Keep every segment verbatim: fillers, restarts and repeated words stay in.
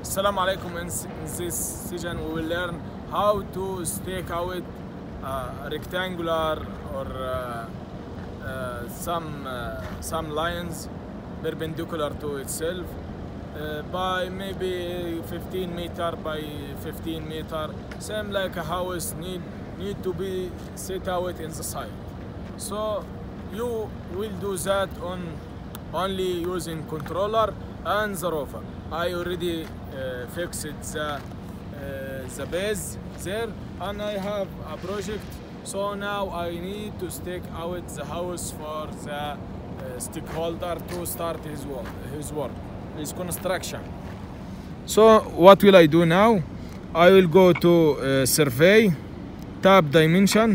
Assalamu alaikum. In this session we will learn how to stake out uh, rectangular or uh, uh, some uh, some lines perpendicular to itself uh, by maybe fifteen meter by fifteen meter, same like a house need need to be set out in the side. So you will do that on only using controller and the rover. I already uh, fixed the uh, the base there, and I have a project. So now I need to stake out the house for the uh, stakeholder to start his work, his work, his construction. So what will I do now? I will go to uh, survey, tab dimension.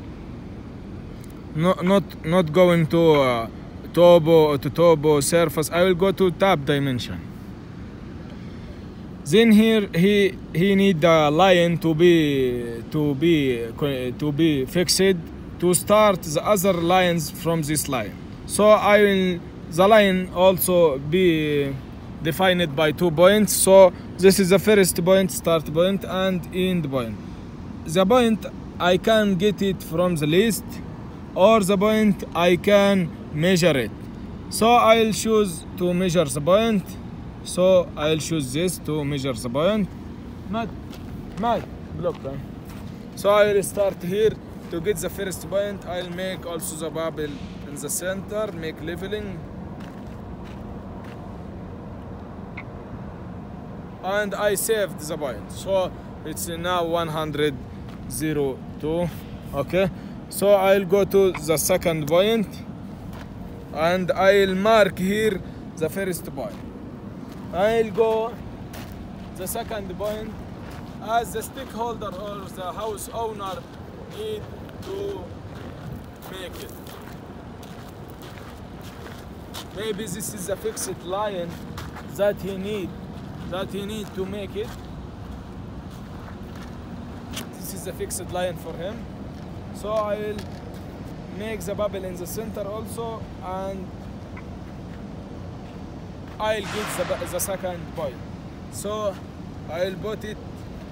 No, not not going to uh, Topo to Topo surface. I will go to tab dimension. Then here he he need the line to be to be to be fixed to start the other lines from this line. So I will the line also be defined by two points. So this is the first point, start point, and end point. The point I can get it from the list, or the point I can measure it. So I'll choose to measure the point. So I'll choose this to measure the point. Mad, mad, block. Right? So I will start here to get the first point. I'll make also the bubble in the center, make leveling. And I saved the point. So it's now one hundred zero two. Okay. So I'll go to the second point and I'll mark here the first point. I'll go the second point as the stakeholder or the house owner need to make it. Maybe this is a fixed line that he need that he need to make it. This is a fixed line for him. So I will make the bubble in the center also, and I'll get the, the second point. So I'll put it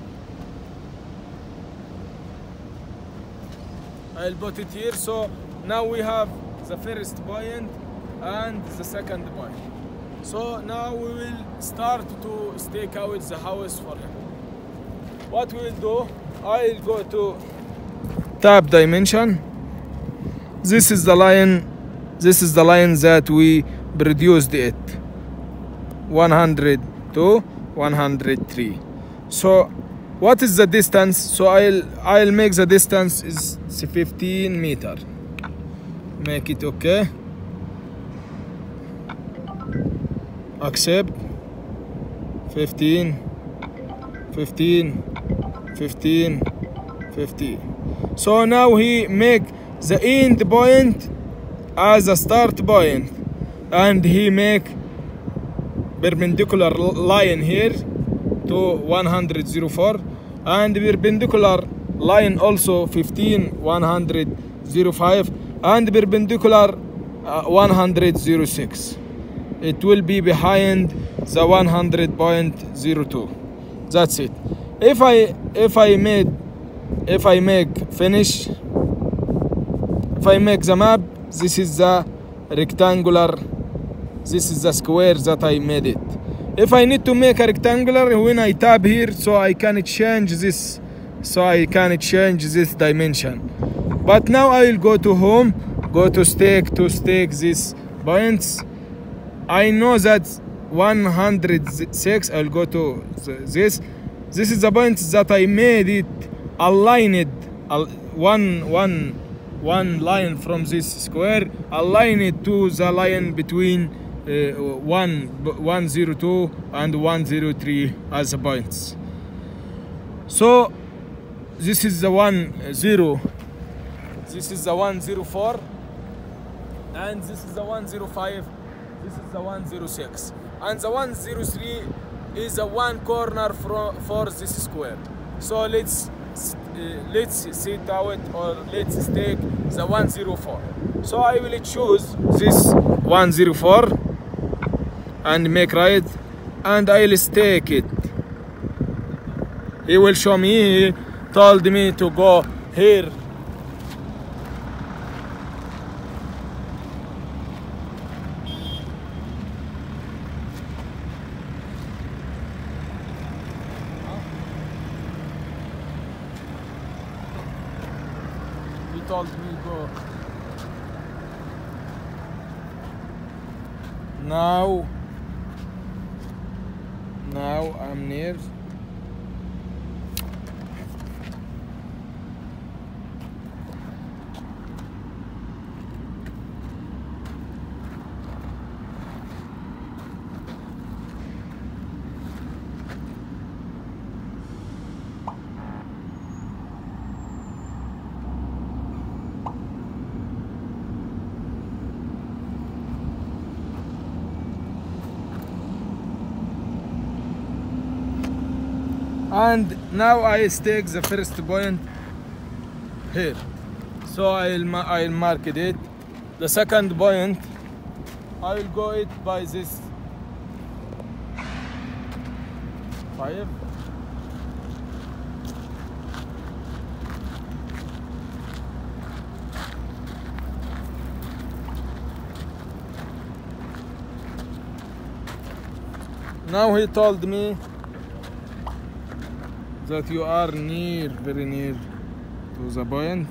I'll put it here. So now we have the first point and the second point. So now we will start to stake out the house for him. What we'll do, I'll go to tab dimension. This is the line this is the line that we produced it, one hundred to one hundred three. So what is the distance? So I'll I'll make the distance is fifteen meter. Make it okay. Accept. fifteen, fifteen, fifteen, fifteen. So now he make the end point as a start point, and he make perpendicular line here to one hundred four, and perpendicular line also fifteen, one hundred five, and perpendicular uh, one hundred six. It will be behind the one hundred point zero two. That's it. If I if I made if I make finish, if I make the map, this is the rectangular, this is the square that I made it. If I need to make a rectangular, when I tab here, so I can change this, so I can change this dimension. But now I will go to home, go to stake to stake these points. I know that one hundred six. I'll go to this. This is the point that I made it aligned, one one one line from this square, align it to the line between uh, one one zero two and one zero three as the points. So this is the one zero, this is the one zero four, and this is the one zero five, this is the one zero six, and the one zero three is the one corner for, for this square. So let's uh, let's set out or let's stake the one zero four. So I will choose this one zero four and make right, and I'll stake it. he will show me. He told me to go here. He told me go. Now, now I'm near. And now I stake the first point here, so I'll I'll mark it. The second point, I will go it by this five. Now he told me that you are near, very near to the point,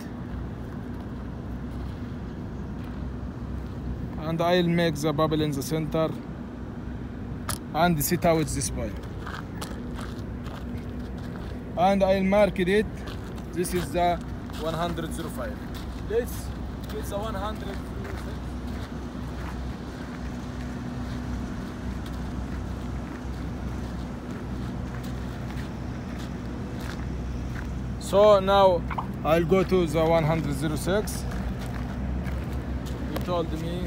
and I'll make the bubble in the center and sit out this point, and I'll mark it. This is the one hundred oh five. Let's get the one hundred oh six. So now I'll go to the one hundred oh six. He told me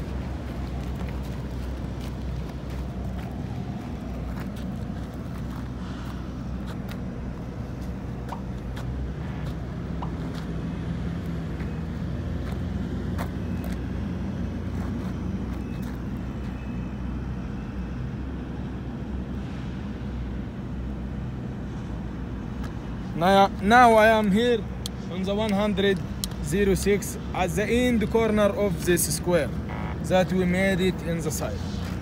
Now, now I am here on the one hundred oh six at the end corner of this square that we made it in the side.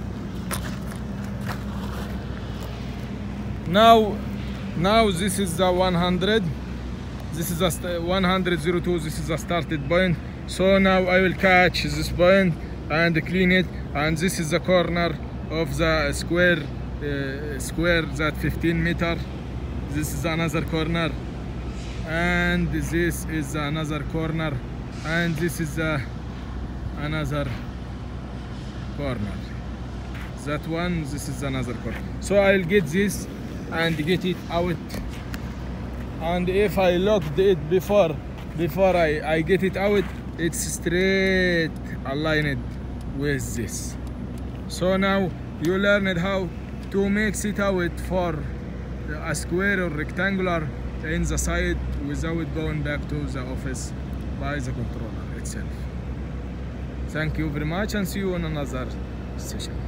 Now, now this is the one hundred. This is the one hundred oh two. This is the started point. So now I will catch this point and clean it. And this is the corner of the square, uh, square that fifteen meter. This is another corner, and this is another corner, and this is uh, another corner. That one, this is another corner. So I'll get this and get it out. And if I locked it before, before I, I get it out, it's straight aligned with this. So now you learned how to make it out for a square or rectangular in the side without going back to the office by the controller itself. Thank you very much, and see you on another session.